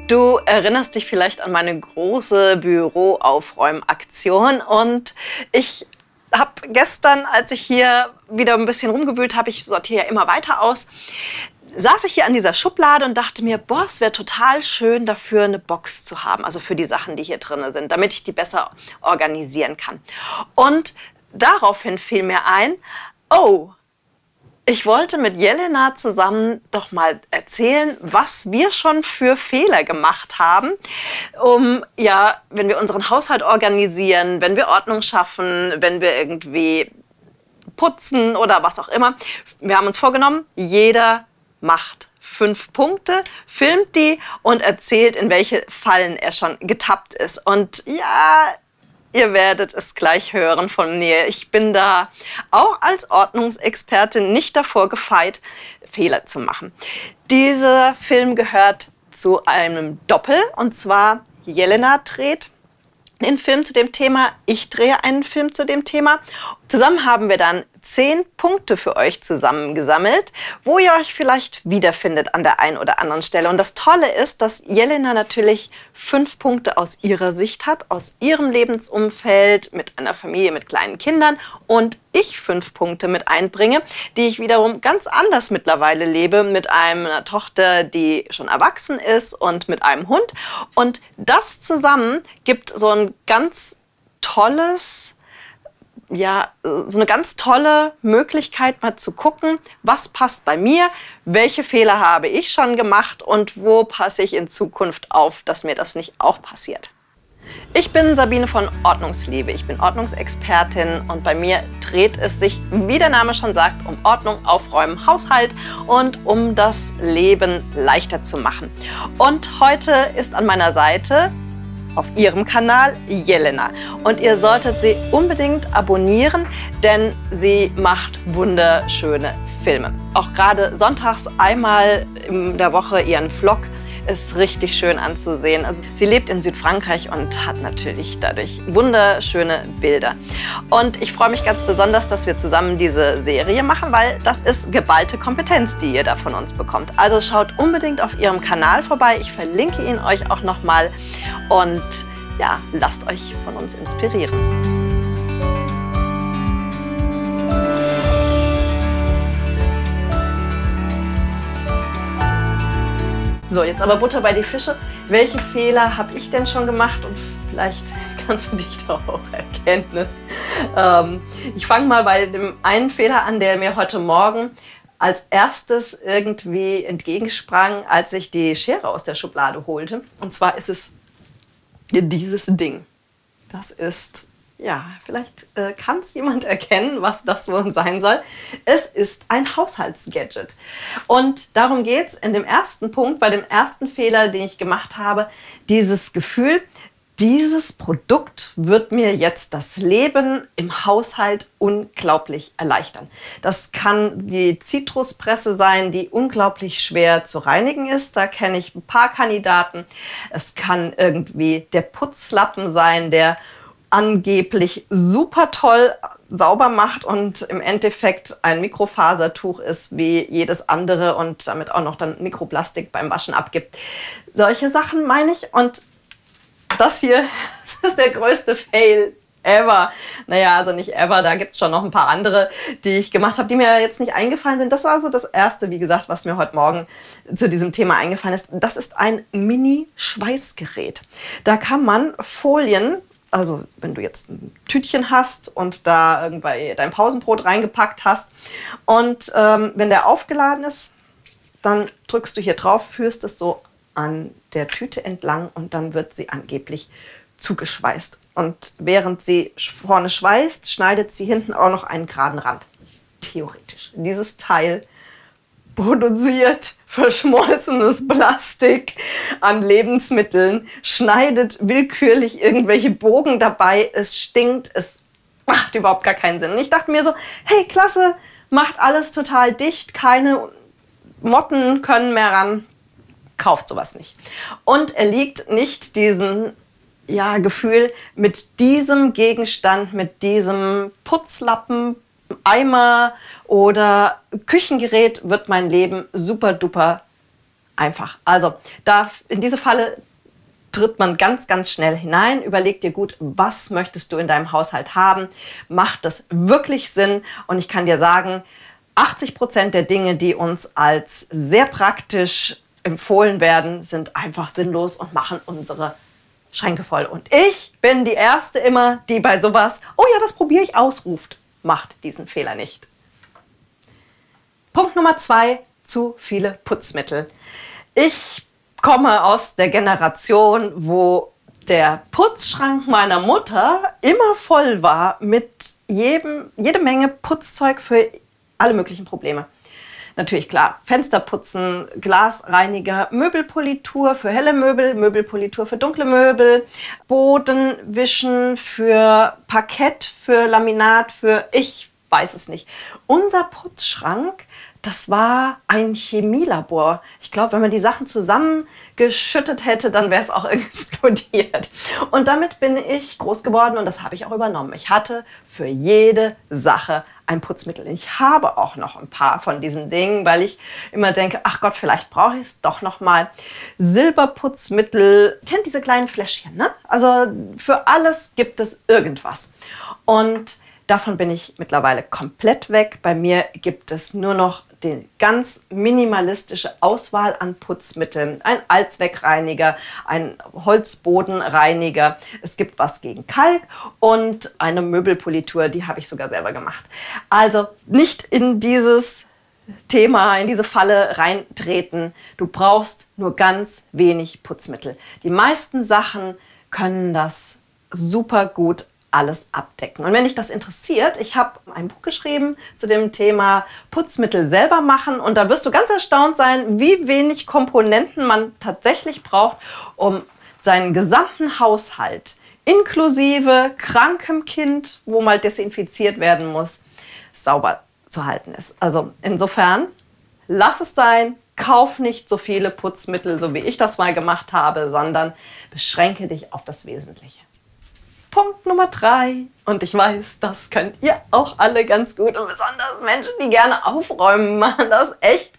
Du erinnerst dich vielleicht an meine große Büroaufräumaktion und ich habe gestern, als ich hier wieder ein bisschen rumgewühlt habe, ich sortiere ja immer weiter aus, saß ich hier an dieser Schublade und dachte mir, boah, es wäre total schön dafür eine Box zu haben, also für die Sachen, die hier drin sind, damit ich die besser organisieren kann. Und daraufhin fiel mir ein, oh, ich wollte mit Jelena zusammen doch mal erzählen, was wir schon für Fehler gemacht haben, ja, wenn wir unseren Haushalt organisieren, wenn wir Ordnung schaffen, wenn wir irgendwie putzen oder was auch immer. Wir haben uns vorgenommen, jeder macht 5 Punkte, filmt die und erzählt, in welche Fallen er schon getappt ist. Und ja, ihr werdet es gleich hören von mir. Ich bin da auch als Ordnungsexpertin nicht davor gefeit, Fehler zu machen. Dieser Film gehört zu einem Doppel, und zwar Jelena dreht einen Film zu dem Thema, ich drehe einen Film zu dem Thema. Zusammen haben wir dann 10 Punkte für euch zusammengesammelt, wo ihr euch vielleicht wiederfindet an der einen oder anderen Stelle. Und das Tolle ist, dass Jelena natürlich 5 Punkte aus ihrer Sicht hat, aus ihrem Lebensumfeld, mit einer Familie mit kleinen Kindern, und ich 5 Punkte mit einbringe, die ich wiederum ganz anders mittlerweile lebe, mit einer Tochter, die schon erwachsen ist, und mit einem Hund. Und das zusammen gibt so ein ganz tolles, ja, so eine ganz tolle Möglichkeit, mal zu gucken, was passt bei mir, welche Fehler habe ich schon gemacht und wo passe ich in Zukunft auf, dass mir das nicht auch passiert. Ich bin Sabine von Ordnungsliebe, ich bin Ordnungsexpertin und bei mir dreht es sich, wie der Name schon sagt, um Ordnung, Aufräumen, Haushalt und um das Leben leichter zu machen. Und heute ist an meiner Seite auf ihrem Kanal Jelena. Und ihr solltet sie unbedingt abonnieren, denn sie macht wunderschöne Filme. Auch gerade sonntags einmal in der Woche ihren Vlog ist richtig schön anzusehen. Also sie lebt in Südfrankreich und hat natürlich dadurch wunderschöne Bilder. Und ich freue mich ganz besonders, dass wir zusammen diese Serie machen, weil das ist geballte Kompetenz, die ihr da von uns bekommt. Also schaut unbedingt auf ihrem Kanal vorbei. Ich verlinke ihn euch auch nochmal. Und ja, lasst euch von uns inspirieren. So, jetzt aber Butter bei die Fische. Welche Fehler habe ich denn schon gemacht? Und vielleicht kannst du dich da auch erkennen. Ich fange mal bei dem einen Fehler an, der mir heute Morgen als erstes irgendwie entgegensprang, als ich die Schere aus der Schublade holte. Und zwar ist es dieses Ding. Das ist, ja, vielleicht kann es jemand erkennen, was das wohl sein soll. Es ist ein Haushaltsgadget. Und darum geht es in dem ersten Punkt, bei dem ersten Fehler, den ich gemacht habe, dieses Gefühl, dieses Produkt wird mir jetzt das Leben im Haushalt unglaublich erleichtern. Das kann die Zitruspresse sein, die unglaublich schwer zu reinigen ist. Da kenne ich ein paar Kandidaten. Es kann irgendwie der Putzlappen sein, der angeblich super toll sauber macht und im Endeffekt ein Mikrofasertuch ist wie jedes andere und damit auch noch dann Mikroplastik beim Waschen abgibt. Solche Sachen meine ich, und das hier, das ist der größte Fail ever. Naja, also nicht ever, da gibt es schon noch ein paar andere, die ich gemacht habe, die mir jetzt nicht eingefallen sind. Das war also das erste, wie gesagt, was mir heute Morgen zu diesem Thema eingefallen ist. Das ist ein Mini-Schweißgerät. Da kann man Folien, also wenn du jetzt ein Tütchen hast und da irgendwie dein Pausenbrot reingepackt hast und wenn der aufgeladen ist, dann drückst du hier drauf, führst es so an der Tüte entlang und dann wird sie angeblich zugeschweißt. Und während sie vorne schweißt, schneidet sie hinten auch noch einen geraden Rand. Theoretisch. Dieses Teil produziert verschmolzenes Plastik an Lebensmitteln, schneidet willkürlich irgendwelche Bogen dabei, es stinkt, es macht überhaupt gar keinen Sinn. Und ich dachte mir so, hey, klasse, macht alles total dicht, keine Motten können mehr ran. Kauft sowas nicht. Und er liegt nicht diesem Gefühl, mit diesem Gegenstand, mit diesem Putzlappen, Eimer oder Küchengerät wird mein Leben super duper einfach. Also in diese Falle tritt man ganz, ganz schnell hinein. Überleg dir gut, was möchtest du in deinem Haushalt haben? Macht das wirklich Sinn? Und ich kann dir sagen, 80% der Dinge, die uns als sehr praktisch empfohlen werden, sind einfach sinnlos und machen unsere Schränke voll. Und ich bin die Erste immer, die bei sowas, oh ja, das probiere ich aus, ruft. Macht diesen Fehler nicht. Punkt Nummer 2, zu viele Putzmittel. Ich komme aus der Generation, wo der Putzschrank meiner Mutter immer voll war mit jede Menge Putzzeug für alle möglichen Probleme. Natürlich klar, Fensterputzen, Glasreiniger, Möbelpolitur für helle Möbel, Möbelpolitur für dunkle Möbel, Bodenwischen für Parkett, für Laminat, für ich weiß es nicht. Unser Putzschrank, das war ein Chemielabor. Ich glaube, wenn man die Sachen zusammengeschüttet hätte, dann wäre es auch explodiert. Und damit bin ich groß geworden und das habe ich auch übernommen. Ich hatte für jede Sache ein Putzmittel. Ich habe auch noch ein paar von diesen Dingen, weil ich immer denke, ach Gott, vielleicht brauche ich es doch noch mal. Silberputzmittel, kennt diese kleinen Fläschchen, ne? Also für alles gibt es irgendwas. Und davon bin ich mittlerweile komplett weg. Bei mir gibt es nur noch die ganz minimalistische Auswahl an Putzmitteln. Ein Allzweckreiniger, ein Holzbodenreiniger. Es gibt was gegen Kalk und eine Möbelpolitur, die habe ich sogar selber gemacht. Also nicht in dieses Thema, in diese Falle reintreten. Du brauchst nur ganz wenig Putzmittel. Die meisten Sachen können das super gut alles abdecken. Und wenn dich das interessiert, ich habe ein Buch geschrieben zu dem Thema Putzmittel selber machen und da wirst du ganz erstaunt sein, wie wenig Komponenten man tatsächlich braucht, um seinen gesamten Haushalt inklusive krankem Kind, wo mal desinfiziert werden muss, sauber zu halten ist. Also insofern, lass es sein, kauf nicht so viele Putzmittel, so wie ich das mal gemacht habe, sondern beschränke dich auf das Wesentliche. Punkt Nummer 3. Und ich weiß, das könnt ihr auch alle ganz gut und besonders Menschen, die gerne aufräumen, machen das echt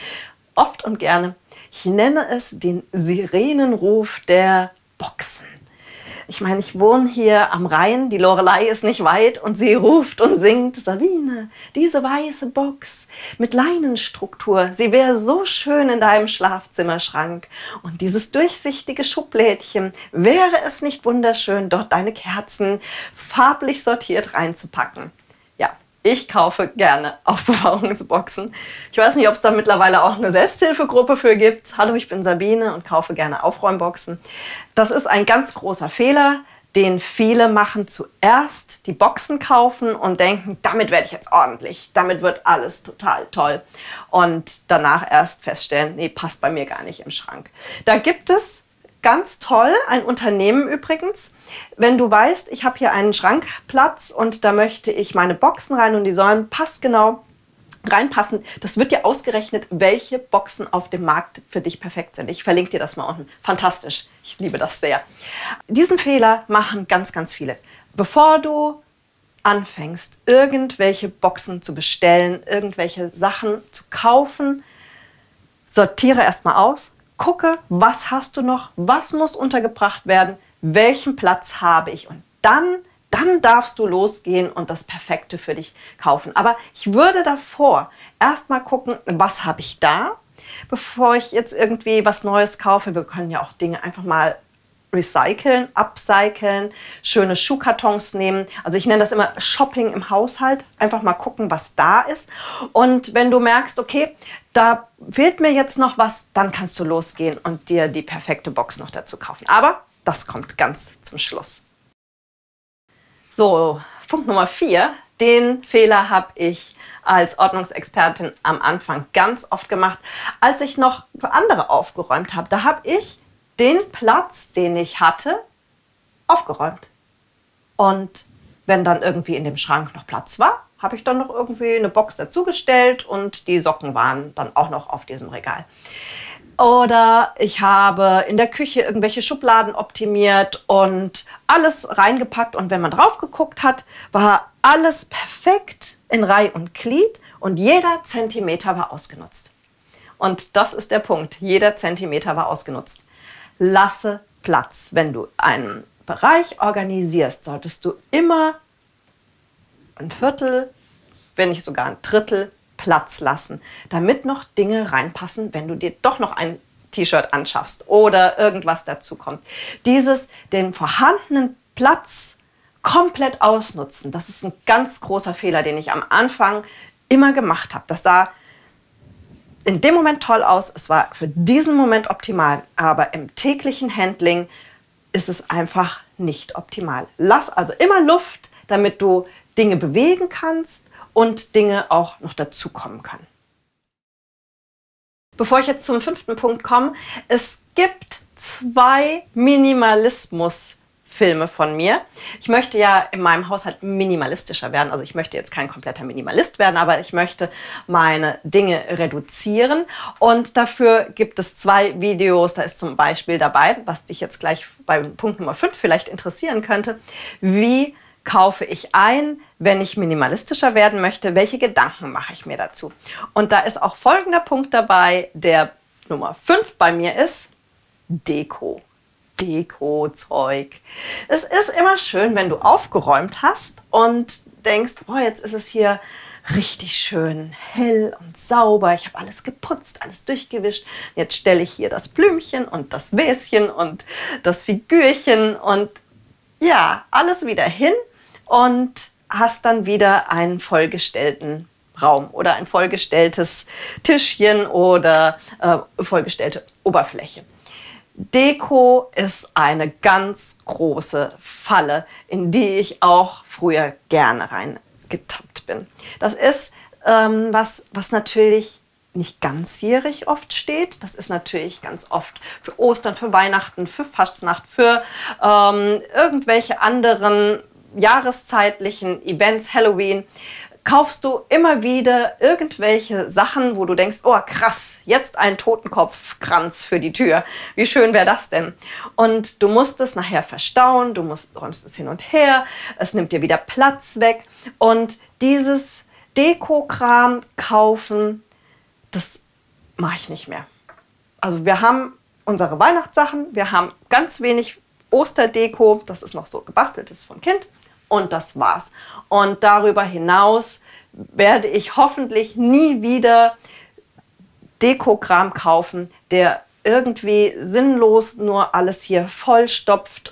oft und gerne. Ich nenne es den Sirenenruf der Boxen. Ich meine, ich wohne hier am Rhein, die Loreley ist nicht weit und sie ruft und singt, Sabine, diese weiße Box mit Leinenstruktur, sie wäre so schön in deinem Schlafzimmerschrank. Und dieses durchsichtige Schublädchen, wäre es nicht wunderschön, dort deine Kerzen farblich sortiert reinzupacken? Ja, ich kaufe gerne Aufbewahrungsboxen. Ich weiß nicht, ob es da mittlerweile auch eine Selbsthilfegruppe für gibt. Hallo, ich bin Sabine und kaufe gerne Aufräumboxen. Das ist ein ganz großer Fehler, den viele machen. Zuerst die Boxen kaufen und denken, damit werde ich jetzt ordentlich. Damit wird alles total toll. Und danach erst feststellen, nee, passt bei mir gar nicht im Schrank. Da gibt es ganz toll, ein Unternehmen übrigens. Wenn du weißt, ich habe hier einen Schrankplatz und da möchte ich meine Boxen rein und die sollen passgenau reinpassen. Das wird dir ausgerechnet, welche Boxen auf dem Markt für dich perfekt sind. Ich verlinke dir das mal unten. Fantastisch. Ich liebe das sehr. Diesen Fehler machen ganz, ganz viele. Bevor du anfängst, irgendwelche Boxen zu bestellen, irgendwelche Sachen zu kaufen, sortiere erstmal aus. Gucke, was hast du noch, was muss untergebracht werden, welchen Platz habe ich und dann darfst du losgehen und das Perfekte für dich kaufen. Aber ich würde davor erstmal gucken, was habe ich da, bevor ich jetzt irgendwie was Neues kaufe. Wir können ja auch Dinge einfach mal recyceln, upcyclen, schöne Schuhkartons nehmen. Also ich nenne das immer Shopping im Haushalt. Einfach mal gucken, was da ist. Und wenn du merkst, okay, da fehlt mir jetzt noch was, dann kannst du losgehen und dir die perfekte Box noch dazu kaufen. Aber das kommt ganz zum Schluss. So, Punkt Nummer 4. Den Fehler habe ich als Ordnungsexpertin am Anfang ganz oft gemacht, als ich noch für andere aufgeräumt habe. Da habe ich den Platz, den ich hatte, aufgeräumt. Und wenn dann irgendwie in dem Schrank noch Platz war, habe ich dann noch irgendwie eine Box dazugestellt und die Socken waren dann auch noch auf diesem Regal. Oder ich habe in der Küche irgendwelche Schubladen optimiert und alles reingepackt. Und wenn man drauf geguckt hat, war alles perfekt in Reih und Glied und jeder Zentimeter war ausgenutzt. Und das ist der Punkt. Jeder Zentimeter war ausgenutzt. Lasse Platz. Wenn du einen Bereich organisierst, solltest du immer ein Viertel, wenn nicht sogar ein Drittel Platz lassen, damit noch Dinge reinpassen, wenn du dir doch noch ein T-Shirt anschaffst oder irgendwas dazu kommt. Den vorhandenen Platz komplett ausnutzen, das ist ein ganz großer Fehler, den ich am Anfang immer gemacht habe. Das sah in dem Moment toll aus, es war für diesen Moment optimal, aber im täglichen Handling ist es einfach nicht optimal. Lass also immer Luft, damit du Dinge bewegen kannst und Dinge auch noch dazukommen können. Bevor ich jetzt zum 5. Punkt komme, es gibt 2 Minimalismus-Filme von mir. Ich möchte ja in meinem Haushalt minimalistischer werden. Also ich möchte jetzt kein kompletter Minimalist werden, aber ich möchte meine Dinge reduzieren. Und dafür gibt es 2 Videos. Da ist zum Beispiel dabei, was dich jetzt gleich bei Punkt Nummer 5 vielleicht interessieren könnte, wie kaufe ich ein, wenn ich minimalistischer werden möchte? Welche Gedanken mache ich mir dazu? Und da ist auch folgender Punkt dabei, der Nummer 5 bei mir ist: Deko. Deko-Zeug. Es ist immer schön, wenn du aufgeräumt hast und denkst, boah, jetzt ist es hier richtig schön hell und sauber. Ich habe alles geputzt, alles durchgewischt. Jetzt stelle ich hier das Blümchen und das Wäschen und das Figürchen und ja, alles wieder hin. Und hast dann wieder einen vollgestellten Raum oder ein vollgestelltes Tischchen oder vollgestellte Oberfläche. Deko ist eine ganz große Falle, in die ich auch früher gerne reingetappt bin. Das ist was natürlich nicht ganzjährig oft steht. Das ist natürlich ganz oft für Ostern, für Weihnachten, für Fastnacht, für irgendwelche anderen jahreszeitlichen Events, Halloween, kaufst du immer wieder irgendwelche Sachen, wo du denkst, oh krass, jetzt ein Totenkopfkranz für die Tür. Wie schön wäre das denn? Und du musst es nachher verstauen, räumst es hin und her, es nimmt dir wieder Platz weg. Und dieses Dekokram kaufen, das mache ich nicht mehr. Also wir haben unsere Weihnachtssachen, wir haben ganz wenig Osterdeko, das ist noch so gebasteltes vom Kind. Und das war's. Und darüber hinaus werde ich hoffentlich nie wieder Dekokram kaufen, der irgendwie sinnlos nur alles hier vollstopft,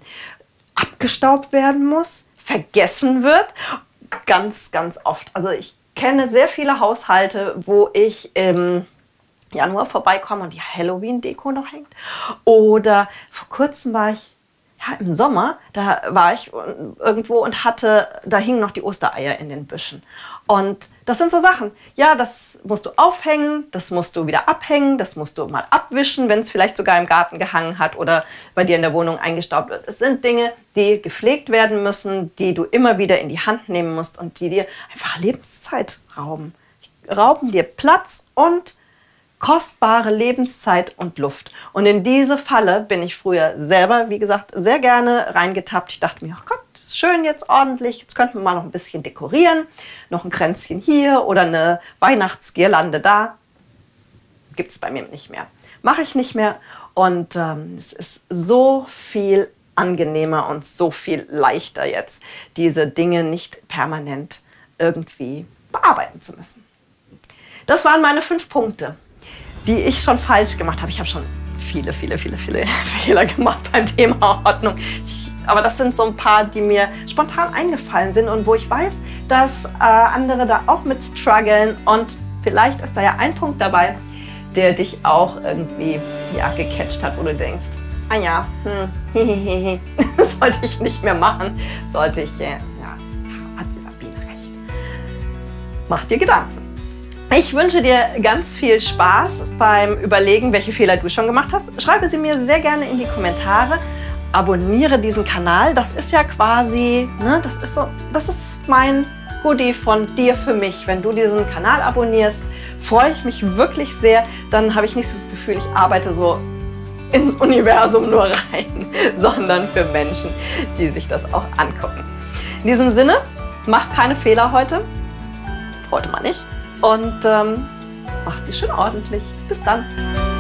abgestaubt werden muss, vergessen wird. Ganz, ganz oft. Also ich kenne sehr viele Haushalte, wo ich im Januar vorbeikomme und die Halloween-Deko noch hängt. Oder vor kurzem war ich im Sommer, da war ich irgendwo und da hingen noch die Ostereier in den Büschen. Und das sind so Sachen, ja, das musst du aufhängen, das musst du wieder abhängen, das musst du mal abwischen, wenn es vielleicht sogar im Garten gehangen hat oder bei dir in der Wohnung eingestaubt wird. Es sind Dinge, die gepflegt werden müssen, die du immer wieder in die Hand nehmen musst und die dir einfach Lebenszeit rauben. Rauben dir Platz und kostbare Lebenszeit und Luft. Und in diese Falle bin ich früher selber, wie gesagt, sehr gerne reingetappt. Ich dachte mir, ach Gott, das ist schön jetzt ordentlich. Jetzt könnten wir mal noch ein bisschen dekorieren. Noch ein Kränzchen hier oder eine Weihnachtsgirlande da. Gibt es bei mir nicht mehr. Mache ich nicht mehr. Und es ist so viel angenehmer und so viel leichter jetzt, diese Dinge nicht permanent irgendwie bearbeiten zu müssen. Das waren meine 5 Punkte, die ich schon falsch gemacht habe. Ich habe schon viele Fehler gemacht beim Thema Ordnung. Aber das sind so ein paar, die mir spontan eingefallen sind und wo ich weiß, dass andere da auch mit strugglen. Und vielleicht ist da ja ein Punkt dabei, der dich auch irgendwie gecatcht hat, wo du denkst, ah ja, das sollte ich nicht mehr machen. Sollte ich, hat die Sabine recht. Mach dir Gedanken. Ich wünsche dir ganz viel Spaß beim Überlegen, welche Fehler du schon gemacht hast. Schreibe sie mir sehr gerne in die Kommentare. Abonniere diesen Kanal. Das ist ja quasi, das ist mein Goodie von dir für mich. Wenn du diesen Kanal abonnierst, freue ich mich wirklich sehr. Dann habe ich nicht so das Gefühl, ich arbeite so ins Universum nur rein, sondern für Menschen, die sich das auch angucken. In diesem Sinne, mach keine Fehler heute. Heute mal nicht. Und Mach's dir schön ordentlich. Bis dann.